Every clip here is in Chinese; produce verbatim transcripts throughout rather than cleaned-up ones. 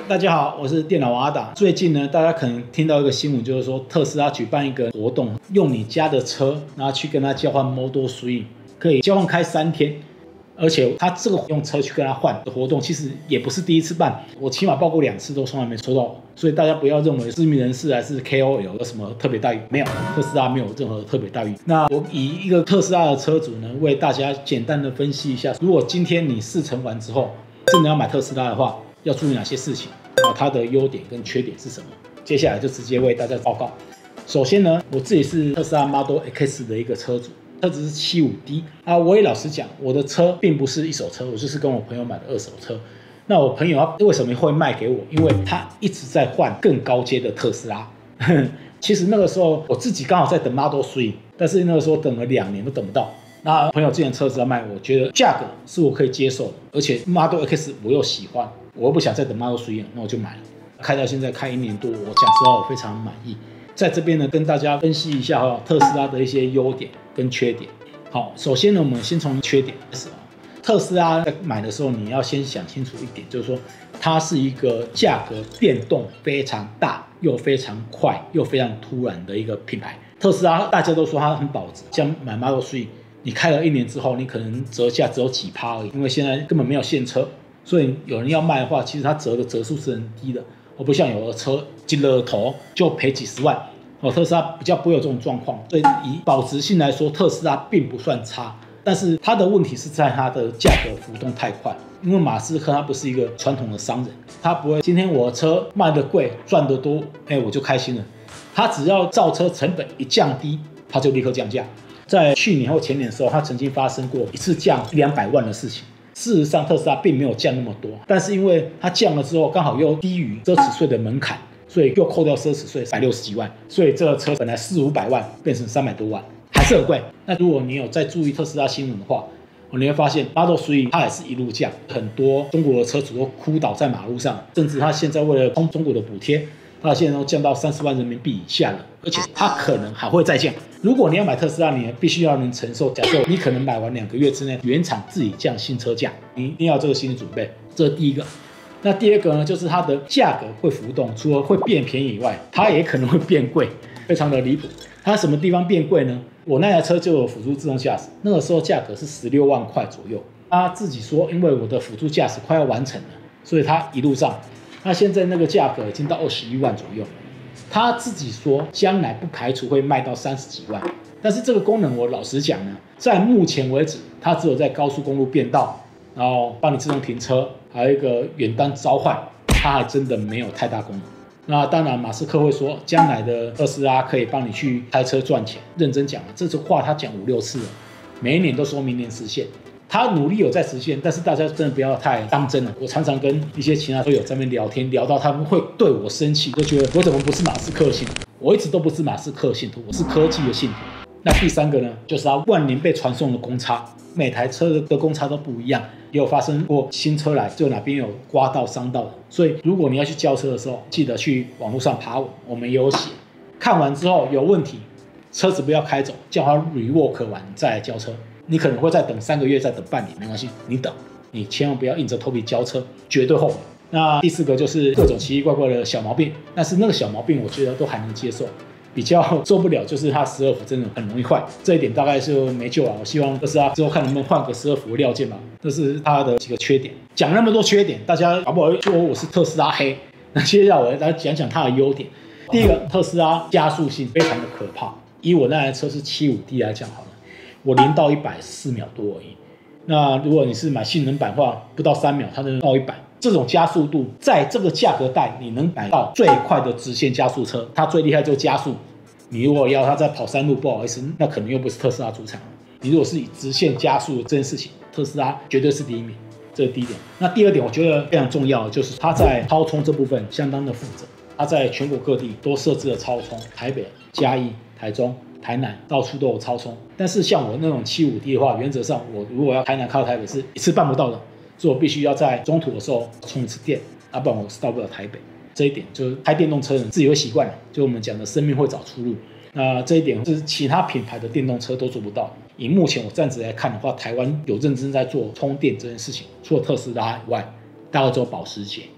大家好，我是电脑王阿达。最近呢，大家可能听到一个新闻，就是说特斯拉举办一个活动，用你家的车，然后去跟他交换 Model 三，可以交换开三天。而且他这个用车去跟他换的活动，其实也不是第一次办，我起码报过两次，都从来没收到。所以大家不要认为知名人士还是 K O L 有什么特别待遇，没有，特斯拉没有任何特别待遇。那我以一个特斯拉的车主呢，为大家简单的分析一下，如果今天你试乘完之后，真的要买特斯拉的话，要注意哪些事情啊？它的优点跟缺点是什么？接下来就直接为大家报告。首先呢，我自己是特斯拉 Model X 的一个车主。车子是 七五 D 啊，我也老实讲，我的车并不是一手车，我就是跟我朋友买的二手车。那我朋友他为什么会卖给我？因为他一直在换更高阶的特斯拉。其实那个时候我自己刚好在等 Model 三，但是那个时候等了两年都等不到。那朋友之前车子要卖，我觉得价格是我可以接受的，而且 Model X 我又喜欢，我又不想再等 Model 三，那我就买了。开到现在开一年多，我讲实话我非常满意。在这边呢，跟大家分析一下哈特斯拉的一些优点跟缺点。好，首先呢，我们先从缺点开始啊。特斯拉在买的时候，你要先想清楚一点，就是说它是一个价格变动非常大、又非常快、又非常突然的一个品牌。特斯拉大家都说它很保值，像买 Model 三，你开了一年之后，你可能折价只有几趴而已，因为现在根本没有现车，所以有人要卖的话，其实它折的折数是很低的。我不像有的车进了头就赔几十万，哦，特斯拉比较不会有这种状况，所以以保值性来说，特斯拉并不算差。但是它的问题是在它的价格浮动太快，因为马斯克他不是一个传统的商人，他不会今天我的车卖得贵赚得多，哎，我就开心了。他只要造车成本一降低，他就立刻降价。在去年或前年的时候，他曾经发生过一次降一两百万的事情。事实上，特斯拉并没有降那么多，但是因为它降了之后，刚好又低于奢侈税的门槛，所以又扣掉奢侈税一百六十几万，所以这个车本来四五百万变成三百多万，还是很贵。那如果你有在注意特斯拉新闻的话，你会发现 Model 三它也是一路降，很多中国的车主都哭倒在马路上，甚至他现在为了冲中国的补贴，它现在都降到三十万人民币以下了，而且它可能还会再降。如果你要买特斯拉，你必须要能承受，假设你可能买完两个月之内，原厂自己降新车价，你一定要有这个心理准备。这是第一个。那第二个呢，就是它的价格会浮动，除了会变便宜以外，它也可能会变贵，非常的离谱。它什么地方变贵呢？我那台车就有辅助自动驾驶，那个时候价格是十六万块左右。他自己说，因为我的辅助驾驶快要完成了，所以他一路上，那现在那个价格已经到二十一万左右。他自己说，将来不排除会卖到三十几万。但是这个功能，我老实讲呢，在目前为止，它只有在高速公路变道，然后帮你自动停车，还有一个远端召唤，它还真的没有太大功能。那当然，马斯克会说，将来的特斯拉可以帮你去开车赚钱。认真讲了，这句话他讲五六次了，每一年都说明年实现。他努力有在实现，但是大家真的不要太当真了。我常常跟一些其他车友在那边聊天，聊到他们会对我生气，就觉得我怎么不是马斯克信徒？我一直都不是马斯克信徒，我是科技的信徒。那第三个呢，就是它万年被传送的公差，每台车的公差都不一样，也有发生过新车来就哪边有刮到伤到的。所以如果你要去交车的时候，记得去网络上爬文，我们也有写。看完之后有问题，车子不要开走，叫他 rework 完再来交车。你可能会再等三个月，再等半年，没关系，你等，你千万不要硬着头皮交车，绝对后悔。那第四个就是各种奇奇怪怪的小毛病，但是那个小毛病我觉得都还能接受。比较受不了就是它十二伏真的很容易坏，这一点大概是没救了。我希望特斯拉之后看能不能换个十二伏的料件吧，这是它的几个缺点。讲那么多缺点，大家搞不好说我是特斯拉黑。那接下来我来讲讲它的优点。第一个，特斯拉加速性非常的可怕。以我那台车是 七五 D 来讲好了，我零到一百四秒多而已。那如果你是买性能版的话，不到三秒它就到一百。这种加速度，在这个价格带，你能买到最快的直线加速车，它最厉害就是加速。你如果要它在跑山路，不好意思，那可能又不是特斯拉主场。你如果是以直线加速这件事情，特斯拉绝对是第一名，这是第一点。那第二点，我觉得非常重要的就是它在超充这部分相当的负责，它在全国各地都设置了超充，台北、嘉义、台中、台南到处都有超充。但是像我那种 七五 D 的话，原则上我如果要台南开到台北是一次办不到的。所以我必须要在中途的时候充一次电，要不然我是到不了台北。这一点就是开电动车人自己会习惯了，就我们讲的生命会找出路。那这一点是其他品牌的电动车都做不到。以目前我暂时来看的话，台湾有认真在做充电这件事情，除了特斯拉以外，大概只有保时捷。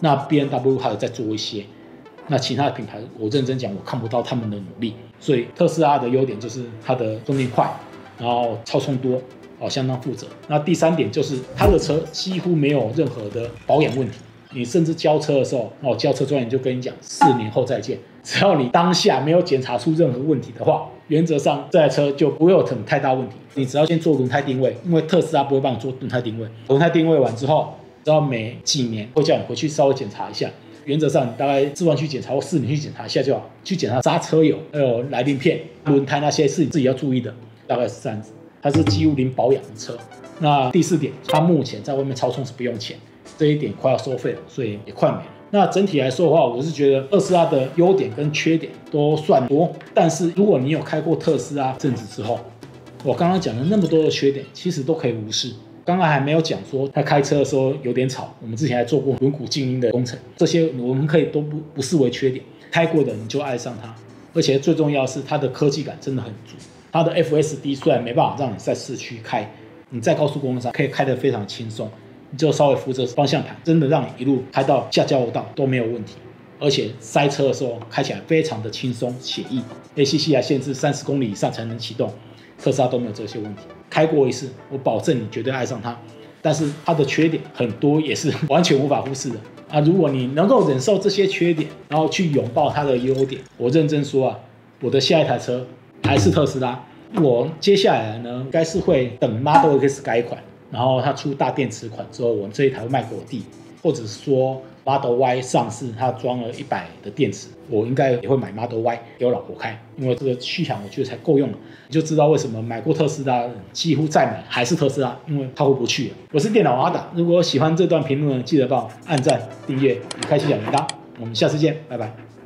那 B M W 还有在做一些，那其他的品牌我认真讲我看不到他们的努力，所以特斯拉的优点就是它的充电快，然后超充多，哦，相当负责。那第三点就是它的车几乎没有任何的保养问题，你甚至交车的时候，哦，交车专员就跟你讲四年后再见，只要你当下没有检查出任何问题的话，原则上这台车就不会有什么太大问题。你只要先做轮胎定位，因为特斯拉不会帮你做轮胎定位，轮胎定位完之后，只要每几年会叫你回去稍微检查一下。原则上，你大概自万去检查或四年去检查一下就好，去检查刹车油、还有来鳞片、轮胎那些是你自己要注意的，大概是这样子。它是几乎零保养的车。那第四点，它目前在外面超充是不用钱，这一点快要收费了，所以也快没了。那整体来说的话，我是觉得特斯拉的优点跟缺点都算多，但是如果你有开过特斯拉阵子之后，我刚刚讲了那么多的缺点，其实都可以无视。刚刚还没有讲说他开车的时候有点吵，我们之前还做过轮毂静音的工程，这些我们可以都不不视为缺点，开过的你就爱上它。而且最重要的是它的科技感真的很足，它的 F S D 虽然没办法让你在市区开，你在高速公路上可以开得非常轻松，你就稍微扶着方向盘，真的让你一路开到下交流道都没有问题。而且塞车的时候开起来非常的轻松写意 ，A C C 还限制三十公里以上才能启动，特斯拉都没有这些问题。开过一次，我保证你绝对爱上它。但是它的缺点很多，也是完全无法忽视的啊！如果你能够忍受这些缺点，然后去拥抱它的优点，我认真说啊，我的下一台车还是特斯拉。我接下来呢，应该是会等 Model X 改款，然后它出大电池款之后，我这一台会卖给我弟，或者是说 Model Y 上市，它装了一百的电池，我应该也会买 Model Y 给我老婆开，因为这个续航我觉得才够用了。你就知道为什么买过特斯拉几乎再买还是特斯拉，因为它回不去了。我是电脑阿达，如果喜欢这段评论，记得帮我按赞、订阅、开启小铃铛。我们下次见，拜拜。